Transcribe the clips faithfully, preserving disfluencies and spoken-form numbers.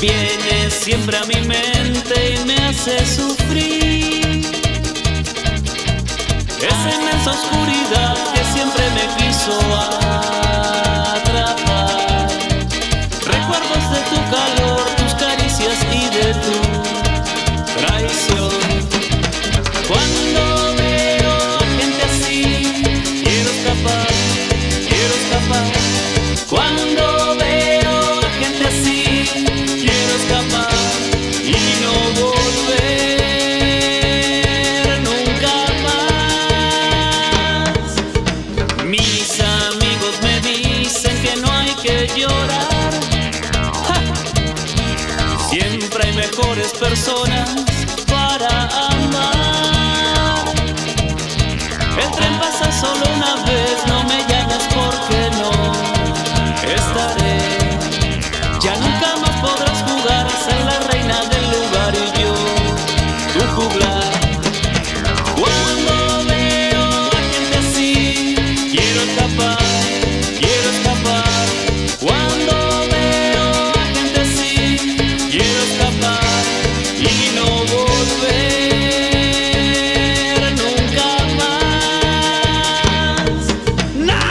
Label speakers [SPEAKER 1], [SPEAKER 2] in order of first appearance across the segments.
[SPEAKER 1] viene siempre a mi mente y me hace sufrir. Esa inmensa oscuridad que siempre me quiso atrapar. Recuerdos de tu calor, tus caricias y de tu traición. Cuando veo a gente así, quiero escapar, quiero escapar. Cuando veo a gente así, quiero escapar y no volver nunca más. Mis amigos me dicen que no hay que llorar. ¡Ja! Siempre hay mejores personas para amar. El tren pasa solo una vez, no me llames porque no estaré. Ya nunca más podrás jugar, ser la reina del lugar y yo tu juglar. Cuando veo a gente así, quiero escapar, quiero escapar. Cuando veo a gente así, quiero escapar y no volver nunca más. ¡No!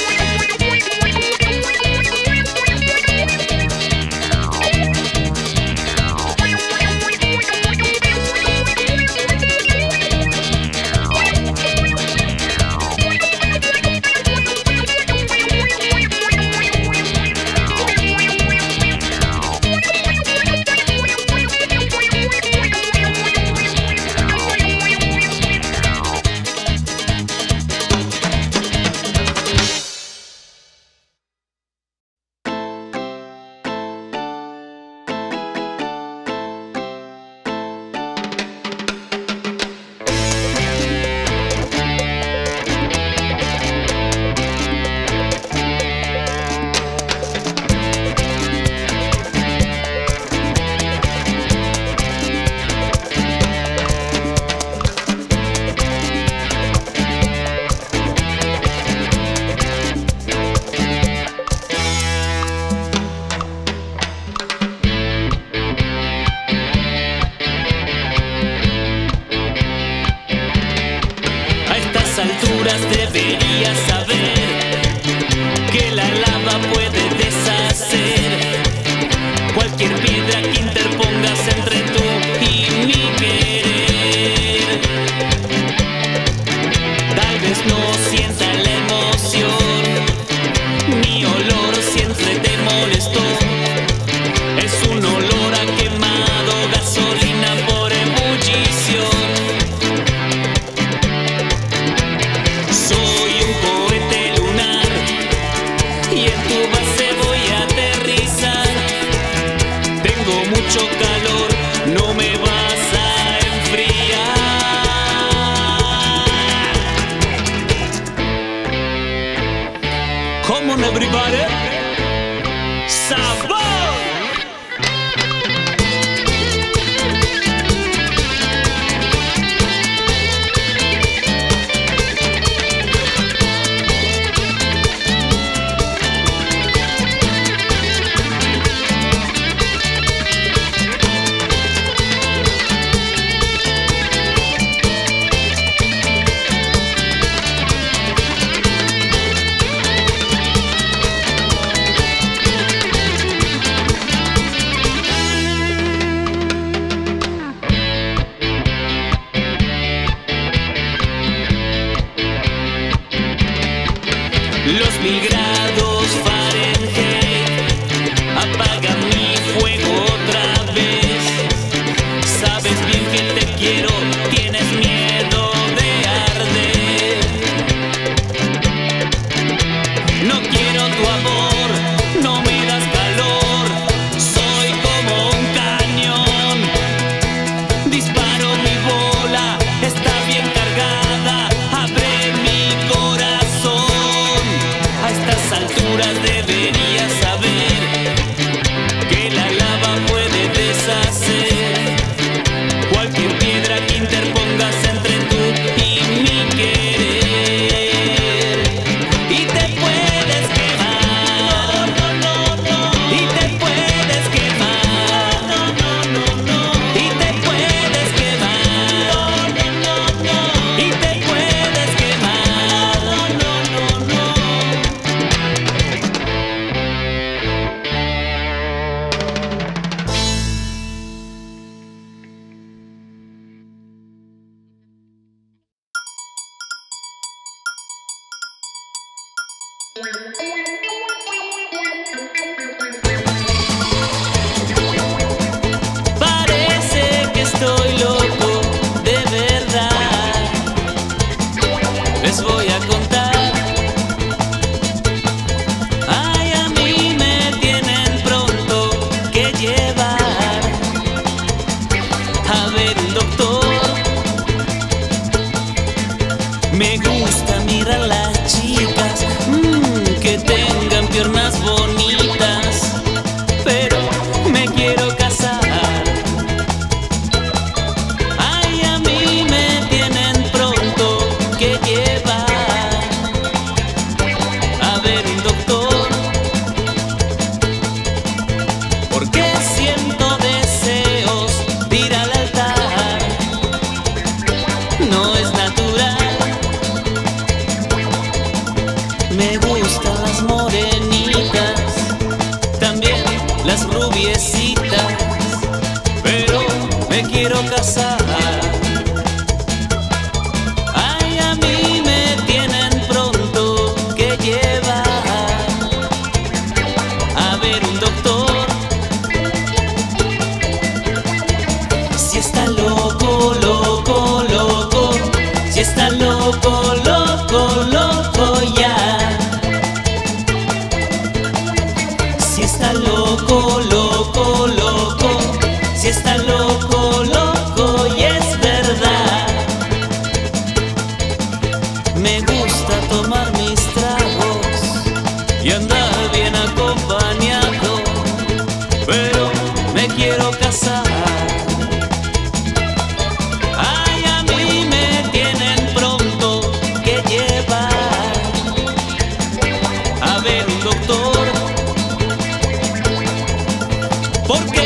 [SPEAKER 1] A estas alturas deberías saber que la lava puede deshacer cualquier piedra que interpongas entre tú y mi querer. Tal vez no sienta la emoción, mi olor siempre te molestó. Es un olor a quemado, gasolina por ebullición. Soy un cohete lunar y en tu base voy a aterrizar. Tengo mucho calor, no me vas a enfriar. Come on everybody, ¡sabor! Los mil grados Fahrenheit apagan mi fuego otra vez. Sabes bien que te quiero, tienes miedo de arder. No quiero tu amor, no me das calor. Soy como un cañón, disparo mi bola, está bien cargada. Abre mi corazón. A estas alturas deberías saber que la lava puede deshacer cualquier piedra que interpongas entre tú y mi querer. Y te puedes quemar, y te puedes quemar. noviecitas, pero me quiero casar. Ay, a mí me tienen pronto que llevar a ver un doctor. Si está loco, loco, loco, si está loco, loco, loco ya. Si está loco, loco, loco, si está loco, loco y es verdad. Me gusta tomar mis tragos y andar bien acompañado, pero me quiero casar. Ay, a mí me tienen pronto que llevar a ver un doctor, porque